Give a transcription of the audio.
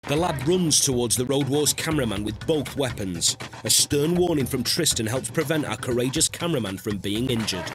The lad runs towards the Road Wars cameraman with both weapons. A stern warning from Tristan helps prevent our courageous cameraman from being injured.